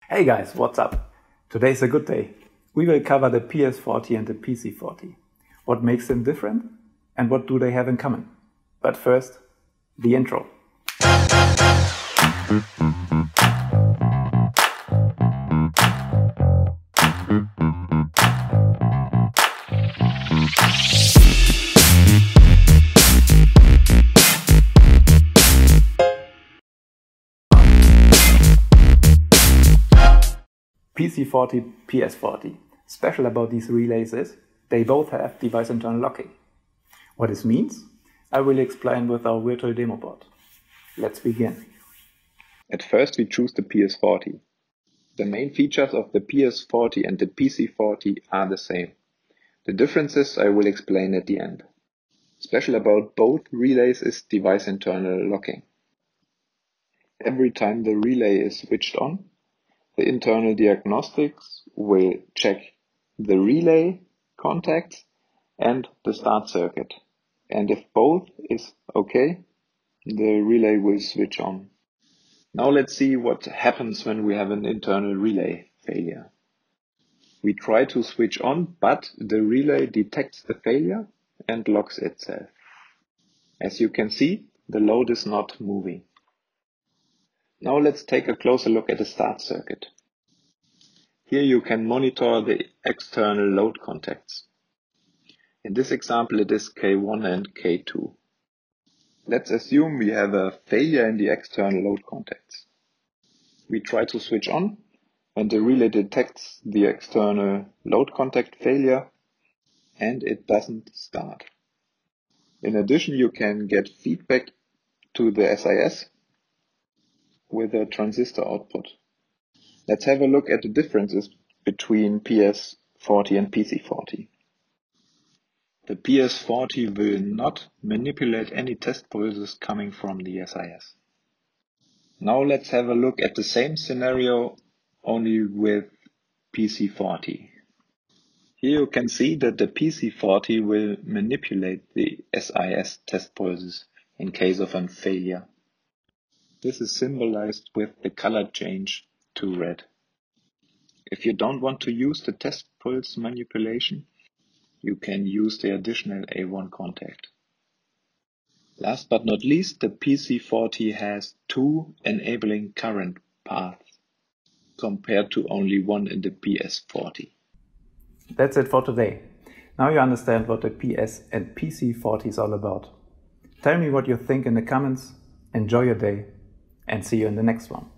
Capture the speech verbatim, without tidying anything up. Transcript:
Hey guys, what's up? Today's a good day. We will cover the P S forty and the P C forty. What makes them different and what do they have in common? But first, the intro. P C forty, P S forty. Special about these relays is they both have device internal locking. What this means, I will explain with our virtual demo board. Let's begin. At first we choose the P S forty. The main features of the P S forty and the P C forty are the same. The differences I will explain at the end. Special about both relays is device internal locking. Every time the relay is switched on, the internal diagnostics will check the relay contacts and the start circuit. And if both is okay, the relay will switch on. Now let's see what happens when we have an internal relay failure. We try to switch on, but the relay detects the failure and locks itself. As you can see, the load is not moving. Now let's take a closer look at the start circuit. Here you can monitor the external load contacts. In this example it is K one and K two. Let's assume we have a failure in the external load contacts. We try to switch on and the relay detects the external load contact failure and it doesn't start. In addition, you can get feedback to the S I S with a transistor output. Let's have a look at the differences between P S forty and P C forty. The P S forty will not manipulate any test pulses coming from the S I S. Now let's have a look at the same scenario only with P C forty. Here you can see that the P C forty will manipulate the S I S test pulses in case of a failure. This is symbolized with the color change to red. If you don't want to use the test pulse manipulation, you can use the additional A one contact. Last but not least, the P C forty has two enabling current paths compared to only one in the P S forty. That's it for today. Now you understand what the P S and P C forty is all about. Tell me what you think in the comments, enjoy your day, and see you in the next one.